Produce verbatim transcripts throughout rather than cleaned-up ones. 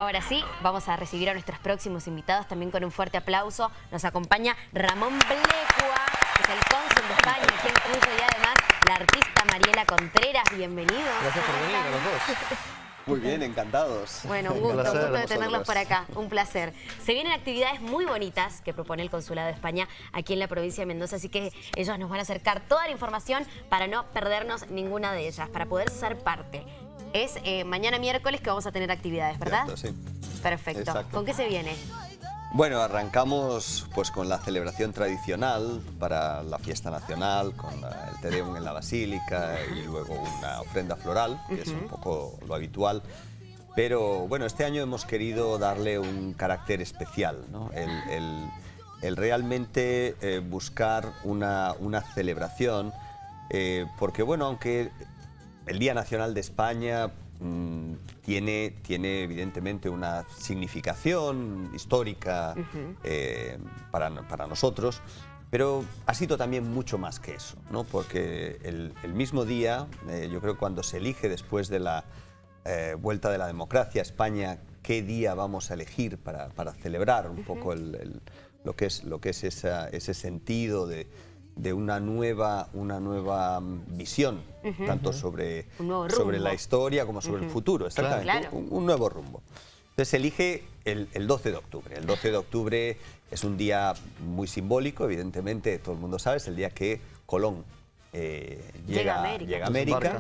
Ahora sí, vamos a recibir a nuestros próximos invitados también con un fuerte aplauso. Nos acompaña Ramón Blecua, que es el cónsul de España aquí en Cuyo, y además la artista Mariela Contreras. Bienvenidos. Gracias por venir a los dos. Muy bien, encantados. Bueno, un gusto, un, un gusto de tenerlos por acá, un placer. Se vienen actividades muy bonitas que propone el Consulado de España aquí en la provincia de Mendoza, así que ellos nos van a acercar toda la información para no perdernos ninguna de ellas, para poder ser parte. Es eh, mañana miércoles que vamos a tener actividades, ¿verdad? Cierto, sí. Perfecto. Exacto. ¿Con qué se viene? Bueno, arrancamos pues con la celebración tradicional para la fiesta nacional, con la, el Te Deum en la Basílica y luego una ofrenda floral, que uh-huh. es un poco lo habitual. Pero bueno, este año hemos querido darle un carácter especial, ¿no? El, el, el realmente eh, buscar una, una celebración, eh, porque bueno, aunque el Día Nacional de España mmm, tiene, tiene evidentemente una significación histórica uh-huh. eh, para, para nosotros, pero ha sido también mucho más que eso, ¿no? Porque el, el mismo día, eh, yo creo que cuando se elige después de la eh, vuelta de la democracia a España, qué día vamos a elegir para, para celebrar un uh-huh. poco el, el, lo que es, lo que es esa, ese sentido de... de una nueva, una nueva visión, uh-huh, tanto sobre, sobre la historia como sobre uh-huh. el futuro, exactamente, claro. un, un nuevo rumbo. Entonces se elige el, el doce de octubre. El doce de octubre es un día muy simbólico, evidentemente, todo el mundo sabe, es el día que Colón eh, llega, llega a América. Llega a América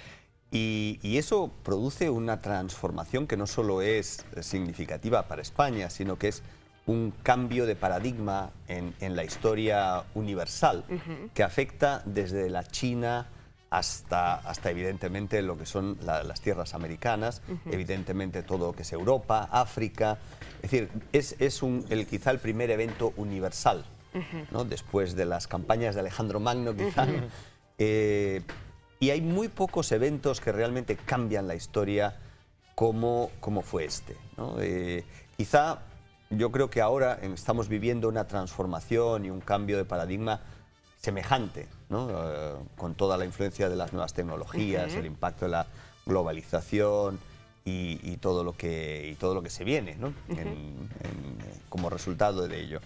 y, y eso produce una transformación que no solo es significativa para España, sino que es un cambio de paradigma en, en la historia universal uh-huh. que afecta desde la China hasta, hasta evidentemente lo que son la, las tierras americanas, uh-huh. evidentemente todo lo que es Europa, África. Es decir, es, es un, el, quizá el primer evento universal, uh-huh. ¿no? Después de las campañas de Alejandro Magno, quizá. Uh-huh. eh, y hay muy pocos eventos que realmente cambian la historia como, como fue este, ¿no? Eh, quizá yo creo que ahora estamos viviendo una transformación y un cambio de paradigma semejante, ¿no? Eh, con toda la influencia de las nuevas tecnologías, uh-huh. el impacto de la globalización y, y, todo, lo que, y todo lo que se viene, ¿no? uh-huh. en, en, como resultado de ello.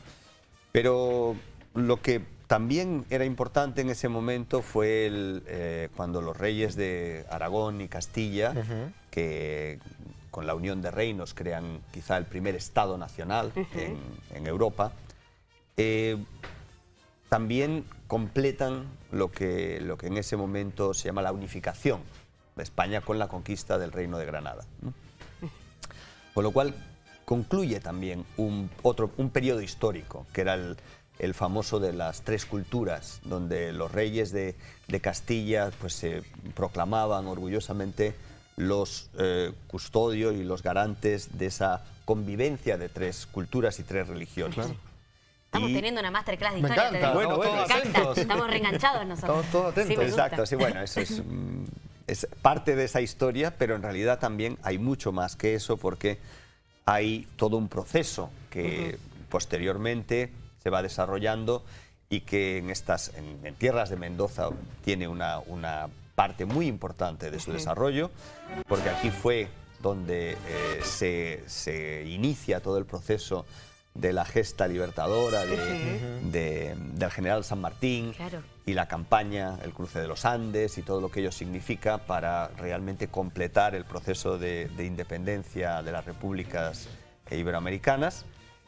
Pero lo que también era importante en ese momento fue el, eh, cuando los reyes de Aragón y Castilla, uh-huh. que con la unión de reinos crean quizá el primer Estado nacional uh-huh. en, en Europa, eh, también completan lo que, lo que en ese momento se llama la unificación de España con la conquista del Reino de Granada, ¿no? Uh-huh. Con lo cual concluye también un, otro, un periodo histórico, que era el, el famoso de las tres culturas, donde los reyes de, de Castilla pues, se proclamaban orgullosamente los eh, custodios y los garantes de esa convivencia de tres culturas y tres religiones. Claro. Estamos y... teniendo una masterclass de me historia. Encanta, bueno, bueno, me encanta. Estamos reenganchados nosotros. Estamos todos atentos. Sí, exacto, sí, bueno, eso es, es parte de esa historia, pero en realidad también hay mucho más que eso, porque hay todo un proceso que uh-huh. posteriormente se va desarrollando y que en, estas, en, en tierras de Mendoza tiene una... una parte muy importante de su uh-huh. desarrollo, porque aquí fue donde eh, se, se inicia todo el proceso de la gesta libertadora de, uh-huh. de, del general San Martín, claro. y la campaña, el cruce de los Andes y todo lo que ello significa para realmente completar el proceso de, de independencia de las repúblicas iberoamericanas,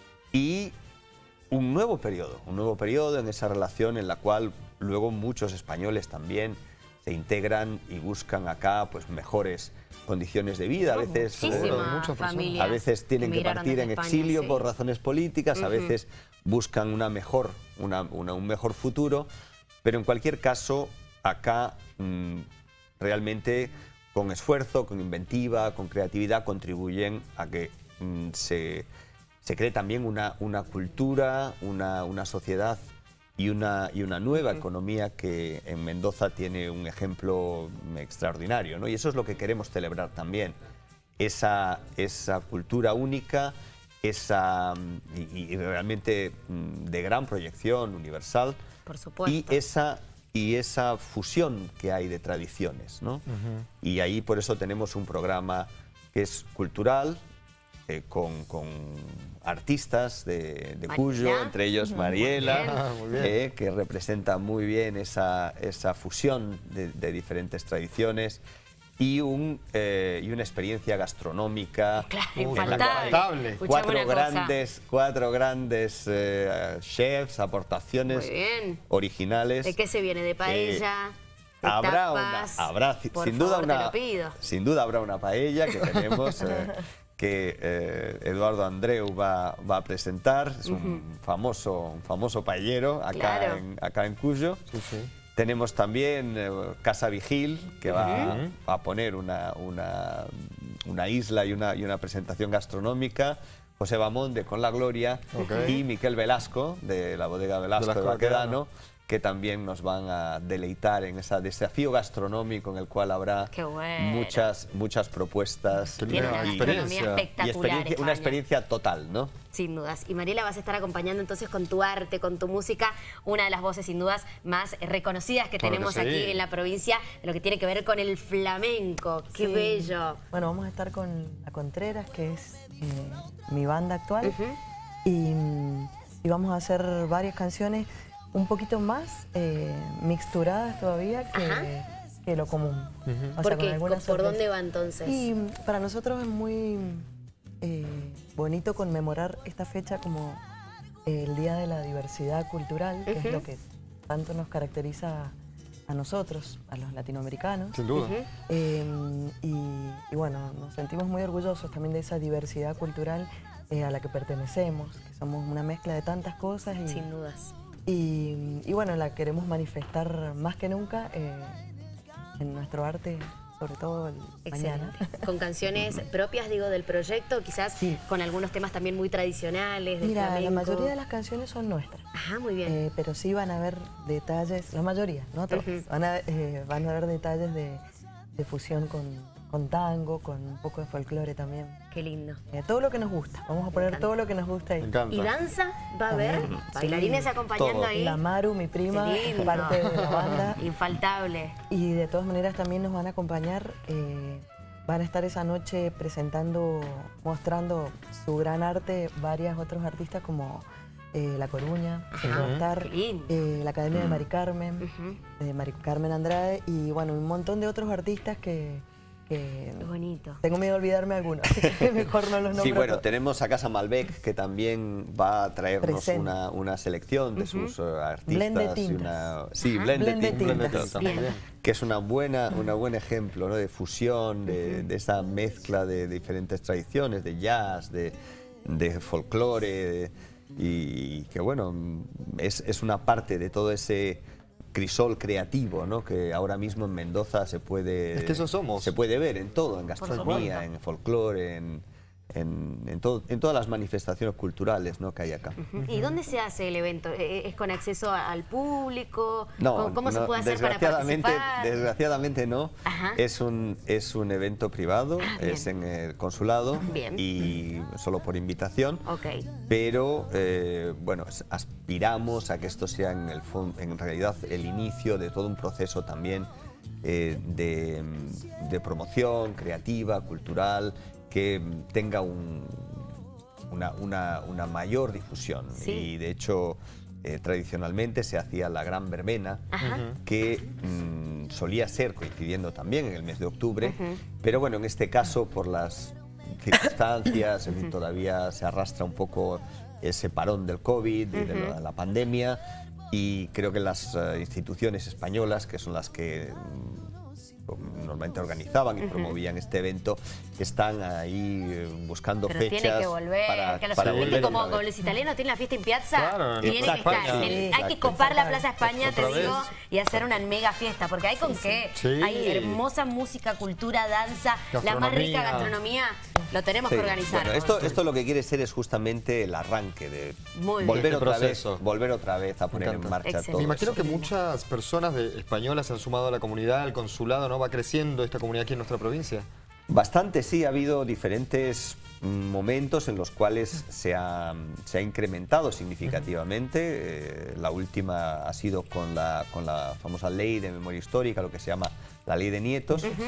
y un nuevo periodo, un nuevo periodo en esa relación en la cual luego muchos españoles también se integran y buscan acá pues mejores condiciones de vida. A veces, eh, a veces tienen que partir en España, exilio sí. por razones políticas, uh-huh. a veces buscan una mejor, una, una, un mejor futuro, pero en cualquier caso acá mmm, realmente con esfuerzo, con inventiva, con creatividad contribuyen a que mmm, se, se cree también una, una cultura, una, una sociedad Y una, y una nueva economía que en Mendoza tiene un ejemplo extraordinario, ¿no? Y eso es lo que queremos celebrar también, esa, esa cultura única, esa, y, y realmente de gran proyección universal, por supuesto. y esa, y esa fusión que hay de tradiciones, ¿no? Uh-huh. Y ahí por eso tenemos un programa que es cultural, eh, con, con artistas de, de Cuyo, Mariela. entre ellos Mariela, Ah, muy bien. eh, que representa muy bien esa, esa fusión de, de diferentes tradiciones. Y, un, eh, y una experiencia gastronómica. Claro, en la infaltable. cual Escuchame Cuatro una cosa. grandes, cuatro grandes eh, chefs, aportaciones Muy bien. originales. ¿De qué se viene? ¿De paella? ¿De Habrá una, tapas? habrá ci- Por sin duda favor, te una, lo pido. sin duda habrá una paella que tenemos, eh, que eh, Eduardo Andreu va, va a presentar. Es un famoso, un famoso paellero acá, Claro. en, acá en Cuyo. Sí, sí. Tenemos también eh, Casa Vigil, que va a, a poner una, una, una isla y una, y una presentación gastronómica. José Bamón de Con la Gloria Ok. y Miquel Velasco de la bodega Velasco de Velasco Baquedano, Baquedano, que también nos van a deleitar en ese desafío gastronómico en el cual habrá Qué bueno. muchas, muchas propuestas. Qué Tiene Una una y- gastronomía experiencia. y espectacular. experiencia- España. una experiencia total, ¿no? Sin dudas. Y Mariela, vas a estar acompañando entonces con tu arte, con tu música, una de las voces sin dudas más reconocidas que Claro tenemos que sí. aquí en la provincia, de lo que tiene que ver con el flamenco. ¡Qué Sí. bello! Bueno, vamos a estar con La Contreras, que es eh, mi banda actual. Ujú. y, mm, y vamos a hacer varias canciones un poquito más eh, mixturadas todavía Ajá. que, que lo común. O ¿Por sea, con qué? algunas ¿Por dónde sorpresas. va entonces? Y mm, para nosotros es muy eh, bonito conmemorar esta fecha como el Día de la Diversidad Cultural, que Ujú. es lo que tanto nos caracteriza a nosotros, a los latinoamericanos. Sin duda. Eh, y, y bueno, nos sentimos muy orgullosos también de esa diversidad cultural eh, a la que pertenecemos, que somos una mezcla de tantas cosas y, Sin dudas. y, y bueno, la queremos manifestar más que nunca eh, en nuestro arte, sobre todo el mañana. Excelente. Con canciones propias, digo, del proyecto, quizás Sí. con algunos temas también muy tradicionales del Mira, la flamenco. mayoría de las canciones son nuestras. Ajá, muy bien. Eh, pero sí van a haber detalles, la mayoría, no todos, Ujú. van, a, eh, van a haber detalles de, de fusión con, con tango, con un poco de folclore también. Qué lindo. Eh, todo lo que nos gusta, vamos a poner encanta. todo lo que nos gusta ahí. Me encanta. ¿Y danza? ¿Va a haber? También. Bailarines Sí. acompañando Todo. ahí. La Maru, mi prima, Qué es lindo. parte de la banda. Infaltable. Y de todas maneras también nos van a acompañar, eh, van a estar esa noche presentando, mostrando su gran arte varias otros artistas como eh, La Coruña, que Ajá, va a estar, qué lindo. eh, la Academia de Mari Carmen, Ujú. de Mari Carmen Andrade y bueno, un montón de otros artistas que, que Qué bonito. tengo miedo de olvidarme algunos, así que mejor no los nombro Sí, bueno, todos. tenemos a Casa Malbec, que también va a traernos Presente. una, una selección de sus eh, artistas. Blend de y tintas. una, sí, Ajá. blend de Blend de tintas. tintas. Muy Bien. bien. Que es una buena, una buen ejemplo, ¿no? De fusión, de, de esa mezcla de diferentes tradiciones, de jazz, de, de folclore, de- y que bueno, es, es una parte de todo ese crisol creativo, ¿no? Que ahora mismo en Mendoza se puede, Es que eso somos. se puede ver en todo, en supuesto. gastronomía, en folclore, en, en, en todo- en todas las manifestaciones culturales, ¿no? Que hay acá. Ujú. ¿Y dónde se hace el evento? ¿E- ¿Es con acceso a- al público? ¿Cómo, cómo se no, puede hacer para desgraciadamente, participar? desgraciadamente no. Ajá. Es un, es un evento privado, Ah, bien. es en el consulado Bien. y solo por invitación. Ok. Pero eh, bueno, es- aspiramos a que esto sea en, el fon- en realidad el inicio de todo un proceso también eh, de, de promoción creativa, cultural, que tenga un, una, una- una mayor difusión. Sí. Y de hecho, eh, tradicionalmente se hacía la gran verbena, Ajá. que mm, solía ser coincidiendo también en el mes de octubre, pero bueno, en este caso por las circunstancias, en fin, todavía se arrastra un poco ese parón del COVID y de la, la pandemia, y creo que las eh, instituciones españolas, que son las que mm, normalmente organizaban y promovían este evento, están ahí eh, buscando Pero fechas tiene que volver, para, que los, para ¿viste volver como, otra como vez. los italianos tienen la fiesta en piazza? Claro, tiene que exacto, estar. sí, El- hay que exacto. copar la Plaza España, te Otra vez. digo, y hacer una mega fiesta, porque hay con qué. Sí. Hay hermosa música, cultura, danza, la más rica Gastronomía. gastronomía. Lo tenemos Sí, que organizar. bueno, esto, esto lo que quiere ser es justamente el arranque de Muy bien. volver Este otra vez, proceso. volver otra vez a poner en encanta. marcha Excelente. todo Me imagino eso. que muchas personas de, españolas se han sumado a la comunidad, al consulado, ¿no? Va creciendo esta comunidad aquí en nuestra provincia. Bastante, sí, ha habido diferentes mm, momentos en los cuales se ha, se ha incrementado significativamente. Eh, la última ha sido con la, con la famosa ley de memoria histórica, lo que se llama la ley de nietos.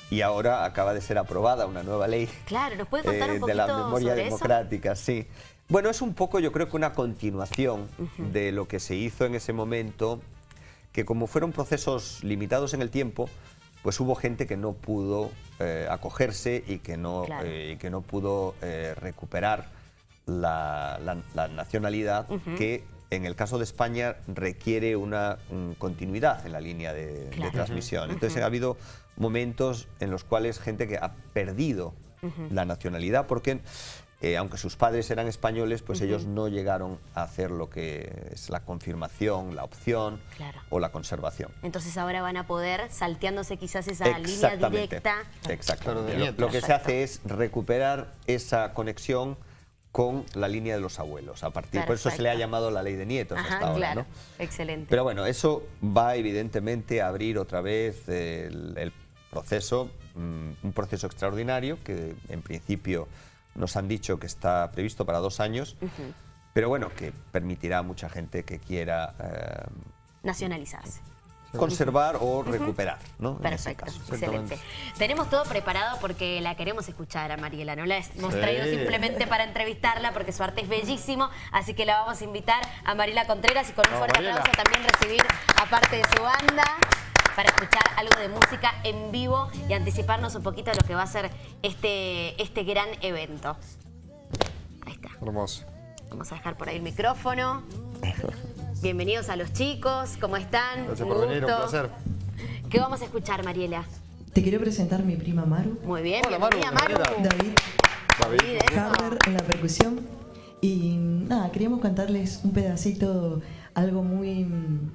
y ahora acaba de ser aprobada una nueva ley. Claro, ¿nos puede contar un eh, de la poquito memoria sobre democrática, eso? Sí. Bueno, es un poco, yo creo que una continuación uh-huh. de lo que se hizo en ese momento, que como fueron procesos limitados en el tiempo, pues hubo gente que no pudo eh, acogerse y que no, claro. eh, y que no pudo eh, recuperar la, la, la nacionalidad uh-huh. que en el caso de España requiere una um, continuidad en la línea de, claro. de transmisión. Entonces uh-huh. ha habido momentos en los cuales gente que ha perdido uh-huh. la nacionalidad porque, eh, aunque sus padres eran españoles, pues uh-huh. ellos no llegaron a hacer lo que es la confirmación, la opción claro. o la conservación. Entonces ahora van a poder, salteándose quizás esa línea directa. Exactamente. Claro, lo, lo que se hace es recuperar esa conexión con la línea de los abuelos. A partir, por eso se le ha llamado la ley de nietos. Ajá, hasta ahora, claro. ¿no? Excelente. Pero bueno, eso va evidentemente a abrir otra vez el, el proceso, um, un proceso extraordinario que en principio nos han dicho que está previsto para dos años, uh-huh. pero bueno, que permitirá a mucha gente que quiera eh, nacionalizarse. Conservar o recuperar, ¿no? Perfecto, excelente. Tenemos todo preparado porque la queremos escuchar a Mariela, no la hemos sí. traído simplemente para entrevistarla porque su arte es bellísimo, así que la vamos a invitar a Mariela Contreras y con un no, fuerte Mariela. aplauso también recibir a parte de su banda para escuchar algo de música en vivo y anticiparnos un poquito de lo que va a ser este, este gran evento. Ahí está. Hermoso. Vamos a dejar por ahí el micrófono. Bienvenidos a los chicos, ¿cómo están? Gracias un por gusto. venir, un placer. ¿Qué vamos a escuchar, Mariela? Te quiero presentar a mi prima Maru. Muy bien, hola, bienvenida, Maru. Maru. David. David. Carver en la percusión. Y nada, queríamos cantarles un pedacito, algo muy,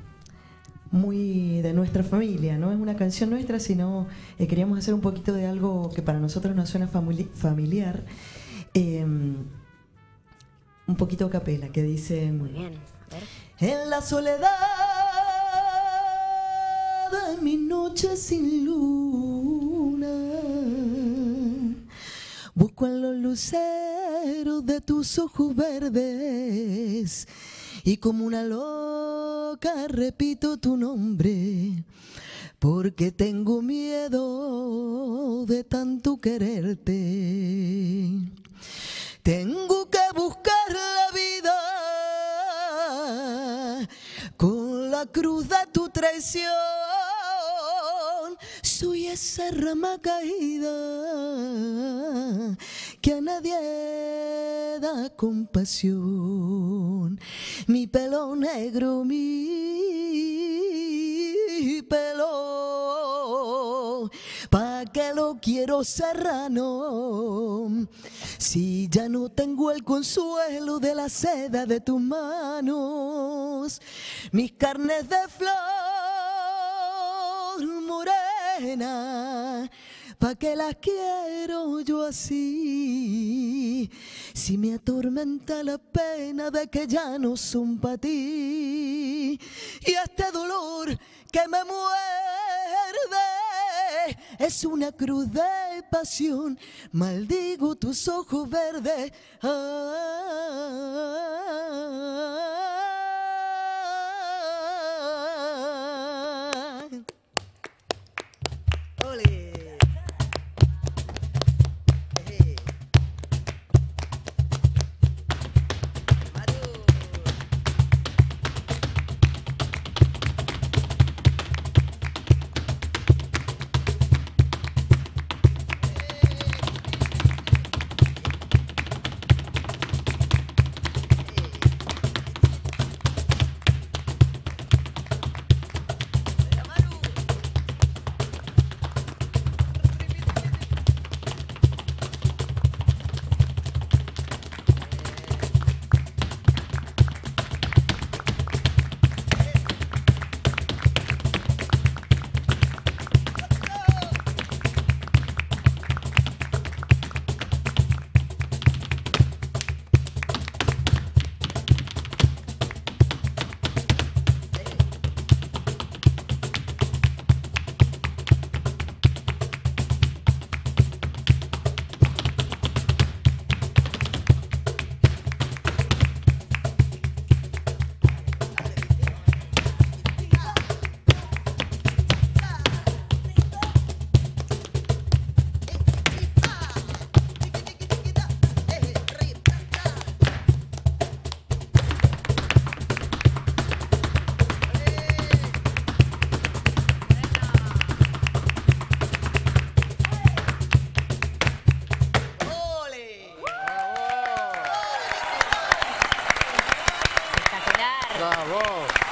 muy de nuestra familia. No es una canción nuestra, sino eh, queríamos hacer un poquito de algo que para nosotros nos suena famili familiar. Eh, un poquito a capela, que dice... Muy bien, a ver. En la soledad de mi noche sin luna, busco en los luceros de tus ojos verdes y como una loca repito tu nombre, porque tengo miedo de tanto quererte. Tengo que buscar la vida con la cruz de tu traición. Soy esa rama caída que a nadie da compasión. Mi pelo negro, mi pelo, ¿pa' qué lo quiero serrano? Si ya no tengo el consuelo de la seda de tus manos, mis carnes de flor morena, ¿pa' qué las quiero yo así? Si me atormenta la pena de que ya no son para ti, y este dolor que me muerde es una cruz de pasión. Maldigo tus ojos verdes. Ah, ¡ole! Bravo.